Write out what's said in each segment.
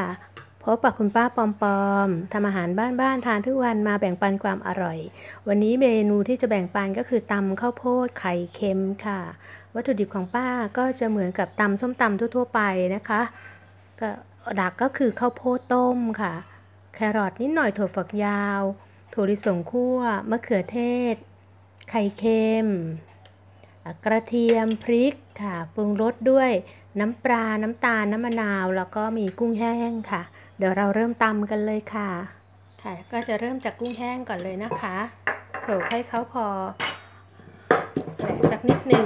พบกับคุณป้าปอมปอมทำอาหารบ้านๆทานทุกวันมาแบ่งปันความอร่อยวันนี้เมนูที่จะแบ่งปันก็คือตำข้าวโพดไข่เค็มค่ะวัตถุดิบของป้าก็จะเหมือนกับตำส้มตำทั่วๆไปนะคะก็หลักก็คือข้าวโพดต้มค่ะแครอทนิดหน่อยถั่วฝักยาวถั่วลิสงคั่วมะเขือเทศไข่เค็มกระเทียมพริกค่ะปรุงรสด้วยน้ำปลาน้ำตาลน้ำมะนาวแล้วก็มีกุ้งแห้งค่ะเดี๋ยวเราเริ่มตำกันเลยค่ะก็จะเริ่มจากกุ้งแห้งก่อนเลยนะคะโขลกให้เขาพอแหลกสักนิดหนึ่ง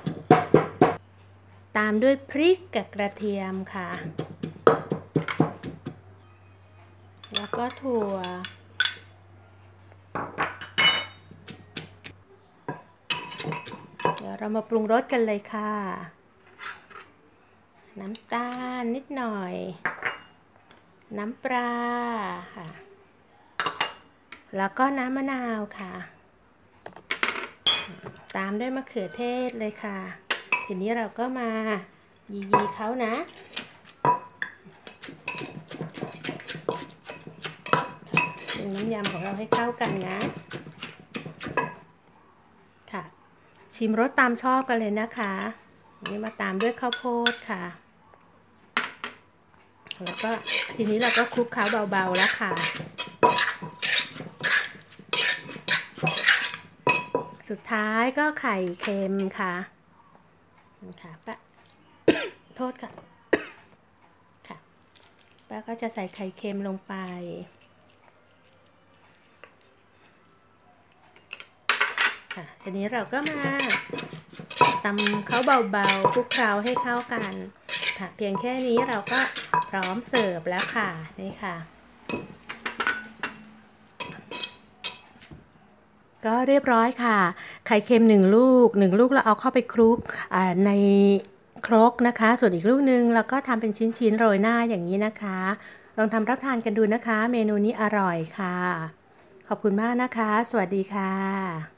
ตามด้วยพริกกับกระเทียมค่ะแล้วก็ถั่วเดี๋ยวเรามาปรุงรสกันเลยค่ะน้ำตาลนิดหน่อยน้ำปลาค่ะแล้วก็น้ำมะนาวค่ะตามด้วยมะเขือเทศเลยค่ะทีนี้เราก็มายีเขานะปรุงน้ำยำของเราให้เข้ากันนะค่ะชิมรสตามชอบกันเลยนะคะนี่มาตามด้วยข้าวโพดค่ะแล้วก็ทีนี้เราก็คลุกเคล้าเบาๆแล้วค่ะสุดท้ายก็ไข่เค็มค่ะป้า โทษค่ะป้าก็จะใส่ไข่เค็มลงไปทีนี้เราก็มาตำเขาเบาๆคลุกเคล้าให้เข้ากันค่ะเพียงแค่นี้เราก็พร้อมเสิร์ฟแล้วค่ะนี่ค่ะก็เรียบร้อยค่ะไข่เค็ม1 ลูกเราเอาเข้าไปคลุกในครกนะคะส่วนอีกลูกนึงเราก็ทำเป็นชิ้นๆโรยหน้าอย่างนี้นะคะลองทำรับทานกันดูนะคะเมนูนี้อร่อยค่ะขอบคุณมากนะคะสวัสดีค่ะ